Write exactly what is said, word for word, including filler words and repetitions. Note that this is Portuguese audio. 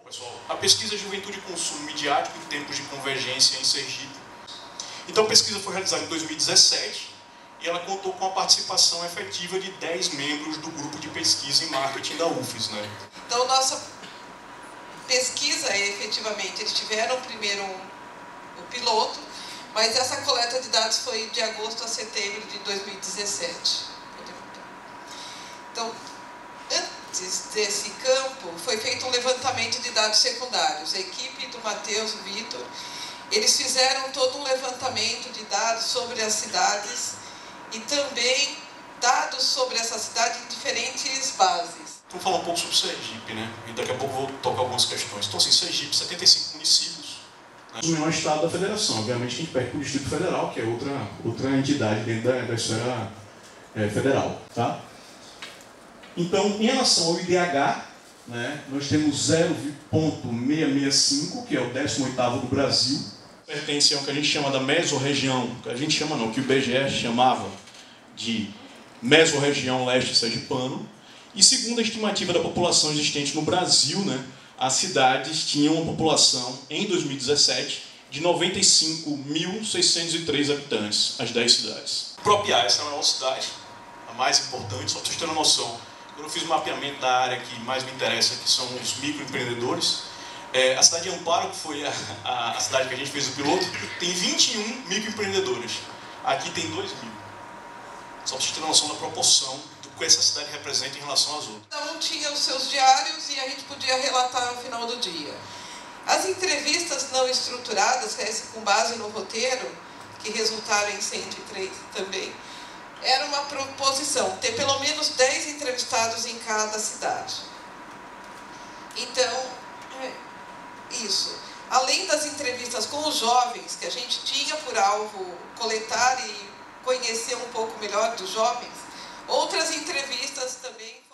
Pessoal, a pesquisa Juventude e Consumo Midiático em Tempos de Convergência em Sergipe. Então a pesquisa foi realizada em dois mil e dezessete e ela contou com a participação efetiva de dez membros do grupo de pesquisa em marketing da U F S, né? Então nossa pesquisa, efetivamente, eles tiveram primeiro o piloto, mas essa coleta de dados foi de agosto a setembro de dois mil e dezessete. Então, antes desse campo, foi feito um levantamento de dados secundários. A equipe do Matheus, o Vitor, eles fizeram todo um levantamento de dados sobre as cidades e também dados sobre essa cidade em diferentes bases. Vamos falar um pouco sobre Sergipe, né? E daqui a pouco vou tocar algumas questões. Então, assim, Sergipe, setenta e cinco municípios. Né? O menor estado da federação. Obviamente, a gente perde para o Distrito Federal, que é outra, outra entidade dentro da, da esfera é, federal. Tá? Então, em relação ao I D H, né, nós temos zero vírgula seiscentos e sessenta e cinco, que é o décimo oitavo do Brasil. Pertence ao que a gente chama da mesorregião, que a gente chama não, que o I B G E chamava de mesorregião leste sergipano. E segundo a estimativa da população existente no Brasil, né, as cidades tinham uma população, em dois mil e dezessete, de noventa e cinco mil seiscentos e três habitantes, as dez cidades. Própria, essa é a maior cidade, a mais importante, só para vocês terem uma noção. Quando eu fiz o mapeamento da área que mais me interessa, que são os microempreendedores, é, a cidade de Amparo, que foi a, a, a cidade que a gente fez o piloto, tem vinte e um microempreendedores. Aqui tem dois mil. Só para vocês terem noção da proporção do que essa cidade representa em relação às outras. Cada um tinha os seus diários e a gente podia relatar no final do dia. As entrevistas não estruturadas, com base no roteiro, que resultaram em cento e três também, era uma proposição, ter pelo menos dez entrevistados em cada cidade. Então, é isso. Além das entrevistas com os jovens, que a gente tinha por alvo coletar e conhecer um pouco melhor dos jovens, outras entrevistas também